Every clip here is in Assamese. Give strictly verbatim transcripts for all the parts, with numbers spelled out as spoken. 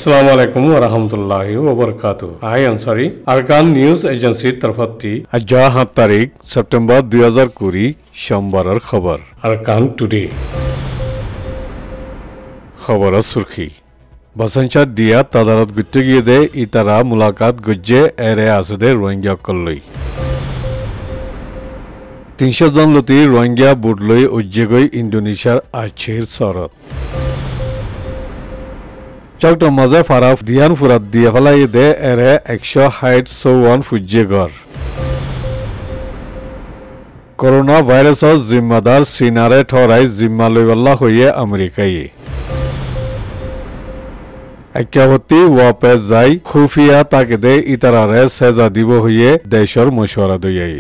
Assalamu alaikum wa rahmatullahi wa barakatuh. I Ansari Arkan News Agency तरफती अज्जा हाँ तारीख सितंबर दो हज़ार बीस सोमवार खबर Arkan Today खबर सुर्खी बसंचा दिया तदारत गुत्तगी दे इतरा मुलाकात गुज्जे एरे आसदे रोहिंग्या कल्लई तीन सौ जन लुटी रोहिंग्या बुडलई उज्जेगई इंडोनेशियार आचेर सरत चौकटा मजे फाराफ दियान फुरात दिया फलाई दे एरे एक सौ साठ चौवन फुज्जेगर कोरोना वायरसर जिम्मेदार चीनारे ठहराई जिम्मा लैबल्ला हुए अमेरिकाई एक्यावती वापे जाई खुफिया ताके दे इतरारे सजा दिब हुए देशर मशवरा दियाई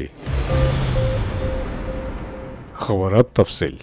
खबर तफसील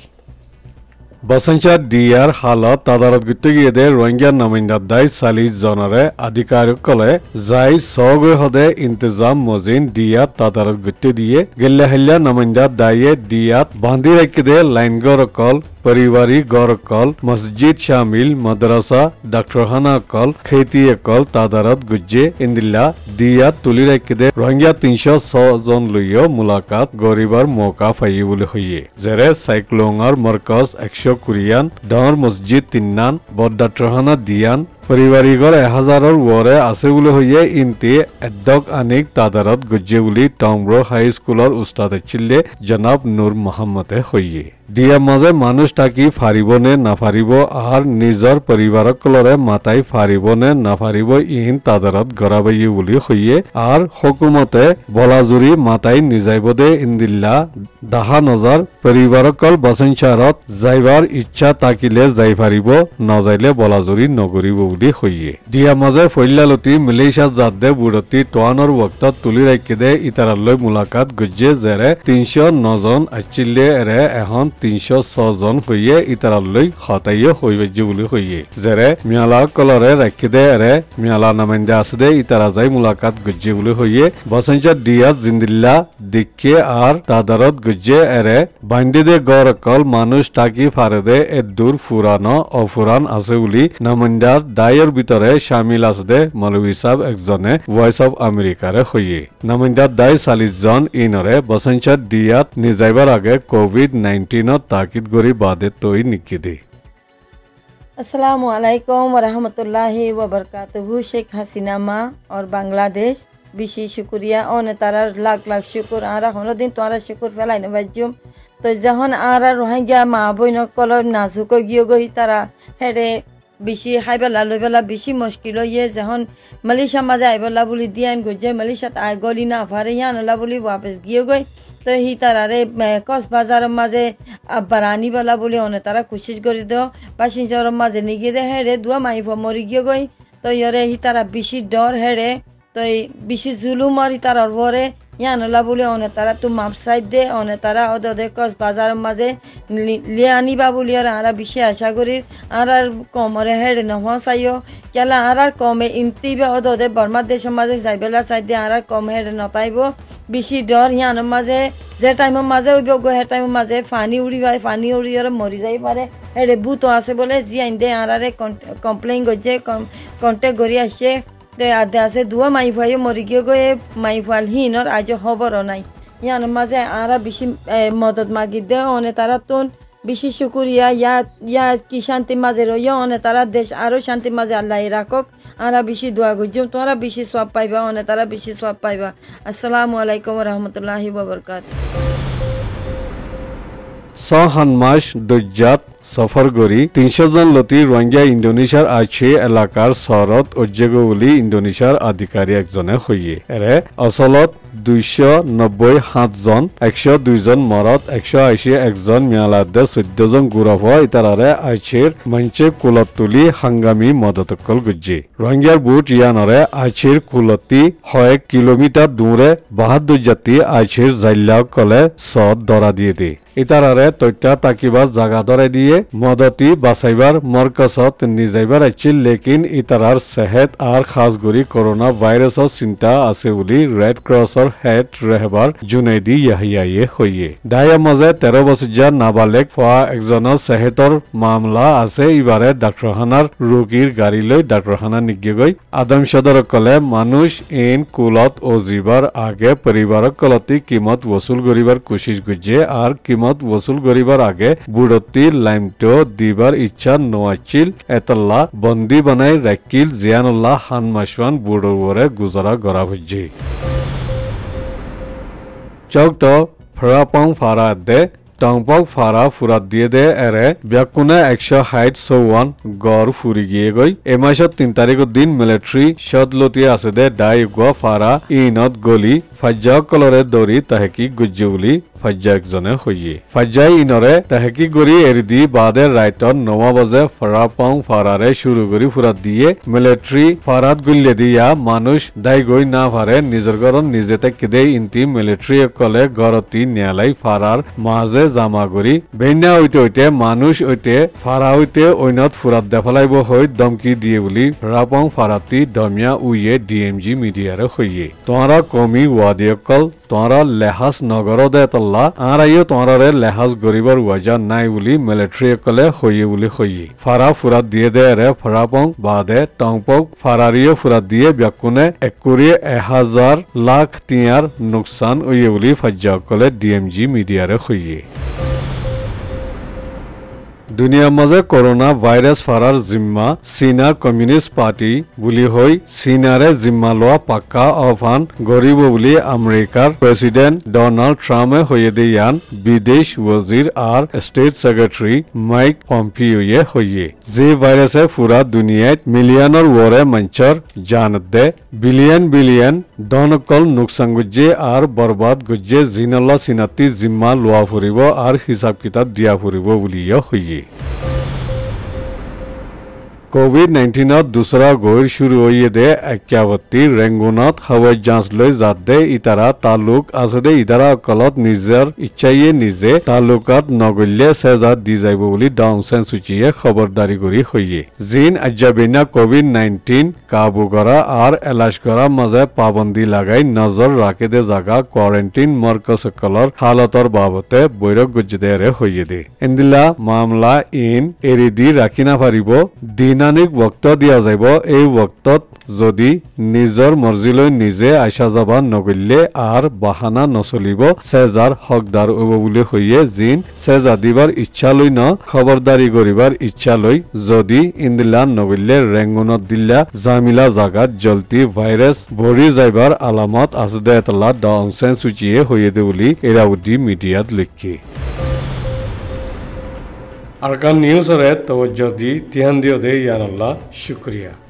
बसंचा डियार हालत तदारत गुत्तगी दे रोहिंग्या नमिंदा दाई सालिस जनरे अधिकारिकले जाई सगय हदे इंतजाम मजिन डिया तदारत गुत्ते दिए गेल्ला हल्ला नमिंदा दाये डियात बांधी रख दे लाइनगर कल परिवारी गौर कल मस्जिद शामिल मदरसा डॉक्टर खाना कल खेती कल तदारत गुज्जे इंदिल्ला दिया तुली रख दे रोहिंग्या तीन सौ सौ जन लुयो मुलाकात गरीबर मौका फाई बुले हुए जेरे साइक्लोंगर मरकज एक सौ कुरियान डांर मस्जिद तिन्नान बद डॉक्टर खाना दियान परिवारिगर एक हजारर वरे आसे बुले हुए इनते एद्दक अनेक तदारत गुज्जे बुली टाउनब्रो हाई स्कूलर उस्ताद चिल्ले जनाब नूर मोहम्मदे हुए दिया मजे मानुष ताकि फारिबने नाफारिबो आर निजर परिवारकलरे माताई फारिबने नाफारिबो इहिन तदारत गराबाई बुली हुए आर हुकुमते बलाजुरी माताई निजाइबदे इंदिल्ला दाहा नजार परिवारकल बसंचारत जाइबार इच्छा ताकिले जाइफारिबो नजाइले बलाजुरी नगरिबो बुली हुए दिया मजे फैलालती मलेशिया जादे बुड़ती टोआनर वक्त तुली रखी दे इतरालय मुलाकात गुज्जे जेरे तीन सौ नौ जन अचिल्ले एरे एहन तीन सौ छह जन हुए इतरालय हताइये होइबेजे बुली हुए जेरे मियाला कलरे रखी दे एरे मियाला नमिंदे आसदे इतराजाई मुलाकात गुज्जे बुली हुए बसंचा दिया जिंदिल्ला दिक्के आर तदारत गुज्जे एरे बांडी दे गौर कल मानुष ताकि फारेदे ए दूर फुरानो अफुरान आसे बुली नमिंदार दायर ভিতরে শামিল আছে মৌলভী সাহেব একজনে ভয়েস অফ আমেরিকারে হইয়ে নামিন্দা দাই চাল্লিশ জন ইনরে বসঞ্চাত দিয়াত নিজাইবার আগে কোভিড নাইনটিন তাকিদ গরি বাদে তৈ নিকি দে अस्सलामु अलैकुम व रहमतुल्लाहि व बरकातहू शेख हसीना माँ और बांग्लादेश बिशी शुक्रिया और तारा लाख लाख शुक्र आरा होनो दिन तोरा शुक्र फैलाइने बाजुम तो जहन आरा रोहिंग्या माँ बहन कलर नाजुको गियो गई तारा हेरे बिशी हाइबला लबला बिशी मुश्किल ये जहन मलेशिया मजा आइबला बुली दियान गुजे मलेशिया आइ गली ना फारे यान ला बुली वापस गियो गई तो ही तारा रे कस बाजार मजे बरानी वाला बुली ओने तारा कोशिश करी दो बासिंजर मजे निगे दे हेरे दुआ माई फ मरि गियो गई तो यरे ही तारा बिशी डर हेरे तो बिशी जुलुम और ही तारा वरे यान ला बुली ओने तारा तू मापसाइड दे ओने तारा ओदो दे कस बाजार मजे लियानी बाबुली और आरा बिशी आशा करी आरा कमरे हेड न हसायो केला आरा कमे इंतिबे ओदो दे बर्मा देश मजे जाइबेला साइड दे आरा कम हेड न पाइबो बिशी डर यान मजे जे टाइम मजे उबो गो हे टाइम मजे फानी उड़ी बाय फानी उड़ी और मरि जाई पारे हेडे भूत आसे बोले जी आइंदे आरा रे कंप्लेन गजे कांटेक्ट करी आसे ते आदे आसे दुआ माई भाई मरि गियो गो माई फाल हिन और आज खबर নাই यान मजे आरा बिशी मदद मागि दे ओने तारा तुन बिशी शुक्रिया या या की शांति मजे रो या ओने तारा देश आरो शांति मजे अल्लाह राखक आरा बिशी दुआ गुजुम तोरा बिशी सवाब पाइबा ओने तारा बिशी सवाब पाइबा अस्सलामु अलैकुम व रहमतुल्लाहि व बरकातहू सहान मास दज्जात सफर गरी तीन सौ जन लती रोहिंग्या इंडोनेशियार आछे एलाकार शहरत उज्जेगो बुली इंडोनेशियार अधिकारी एकजने हुए एरे असलत দুইশ নব্বই সাত জন একশ দুই জন মরত একশ আশি একজন মিয়ালাদে চৈধ্য জন গুরফ ইতারারে আইছের মঞ্চে কুলত তুলি হাঙ্গামি মদতকল গুজ্জি রোহিঙ্গার বুট ইয়ানরে আইছের কুলতি কয়েক কিলোমিটার দূরে বাহাদুর জাতি আইছের জাইল্লা কলে সদ দরা দিয়ে দে ইতারারে তথ্য তাকিবার জাগা ধরে দিয়ে মদতি বাঁচাইবার মরকজত নিজাইবার আইছিল লেকিন ইতারার সেহেত আর খাসগুড়ি করোনা ভাইরাসর চিন্তা আছে বলি রেড ক্রসর হেড রেহবার জুনেদি ইয়াহিয়ায়ে হইয়ে দায়া মাঝে তেরো বছর নাবালেক ফা একজনের সেহেতর মামলা আছে ইবারে ডাক্তারখানার রোগীর গাড়ি লৈ ডাক্তারখানা নিগে গই আদম সদরক কলে মানুষ এন কুলত ও জিবার আগে পরিবারক কলতি কিমত ওসুল করিবার কোশিশ গুজে আর কিমত ওসুল করিবার আগে বুড়তি লাইমটো দিবার ইচ্ছা নোয়াছিল এতল্লা বন্দি বানাই রাকিল জিয়ানুল্লাহ হান মাসওয়ান বুড়োরে গুজরা গড়া হইছে চৌকটো ফরাপং ফারা দে টংপক ফারা ফুরাত দিয়ে দে এরে ব্যাকুনে একশো ষাট চৌৱান গড় ফুরি গিয়ে গই এ মাসত তিন তারিখের দিন মিলিটারি সদ লতিয়ে আছে দে ডাই গো ফারা ইনত গলি ফাজ্জা কলরে দৌড়ি তাহেকি গুজ্জে বুলি ফাজ্জা একজনে হইয়ে ফাজ্জাই ইনরে তাহেকি গড়ি এরি দি বাদে রাইতত নমা বাজে ফরাপং ফারারে শুরু করি ফুরাত দিয়ে মিলিটারি ফারাত গুল্লে দিয়া মানুষ দাই গই না ফারে নিজের গরন নিজে তাকে দে ইন্তি মিলিটারি কলে গরতি নিয়ালাই ফারার মাঝে জামা করি বেন্যা হইতে হইতে মানুষ হইতে ফারা হইতে ঐনত ফুরাত দেফালাইব হই দমকি দিয়ে বলি ফরাপং ফারাতি দমিয়া উইয়ে ডিএমজি মিডিয়ারে হইয়ে তোমরা কমি ওয়াদিয়কল তোমরা লেহাজ নগর দে তল্লা আর আইও তোমরারে লেহাজ গরিবার ওয়াজা নাই বলি মিলিটারি কলে হইয়ে বলি হইয়ে ফারা ফুরাত দিয়ে দে রে ফরাপং বাদে টংপক ফারারিও ফুরাত দিয়ে ব্যাকুনে একুরি এহাজার লাখ টিয়ার নুকসান উইয়ে বলি ফাজ্জা কলে ডিএমজি মিডিয়ারে হইয়ে দুনিয়ার মাঝে করোনা ভাইরাস ফারার জিম্মা চীনার কমিউনিস্ট পার্টি বুলি হই চীনারে জিম্মা লোৱা পাক্কা আহ্বান গরিব বুলি আমেরিকার প্রেসিডেন্ট ডোনাল্ড ট্রাম্পে হইয়ে দিয়ান বিদেশ ওয়াজির আর স্টেট সেক্রেটারি মাইক পম্পিওয়ে হইয়ে যে ভাইরাসে পুরা দুনিয়াত মিলিয়নের ওরে মঞ্চর জানত দে বিলিয়ন বিলিয়ন দনকল নুকসান গুজে আর বরবাদ গুজে জিনল্লা চিনাতি জিম্মা লোৱা ফুরিব আর হিসাব কিতাব দিয়া ফুরিব বুলিও হইয়ে কোভিড নাইন্টিনত দুসরা গইর শুরু হইয়ে দে একাবত্তি রেঙ্গুনত হাওয়াই যাঁচ লৈ যাত দে ইতারা তালুক আছে দে ইতারা অকলত নিজের ইচ্ছাইয়ে নিজে তালুকাত নগল্যে সেজাত দি যাইব বুলি ডাউন সেঞ্চুচিয়ে খবরদারি করি হইয়ে জিন আজ্জাবিনা কোভিড নাইন্টিন কাবু করা আর এলাশ করা মাঝে পাবন্দি লাগাই নজর রাখে দে জাগা কোয়ারেন্টিন মরকসকলর হালতর বাবতে বৈরক গুজদেরে হইয়ে দে এন্দিলা মামলা ইন এরি দি রাখি না পারিব দিন বক্ত দিয়া যাইব এই বক্তত যদি নিজর মর্জিলৈ নিজে আইসা যাবা নগল্যে আর বাহানা নচলিব সেজাৰ হকদার হব বুলি হইয়ে জিন সেজা দিবার ইচ্ছা লৈ ন খবরদারি করিবার ইচ্ছা লৈ যদি ইন্দিলা নগল্যে রেঙ্গুনত দিল্লা জামিলা জাগাত জলতি ভাইরাস ভরি যাইবার আলামত আছে দে এতলা ডাউন সেঞ্চুচিয়ে হইয়ে দে বুলি এরাউদি মিডিয়াত লিখি अरकान न्यूज़ रे तवज्जो दी ध्यान दियो दे या अल्लाह शुक्रिया।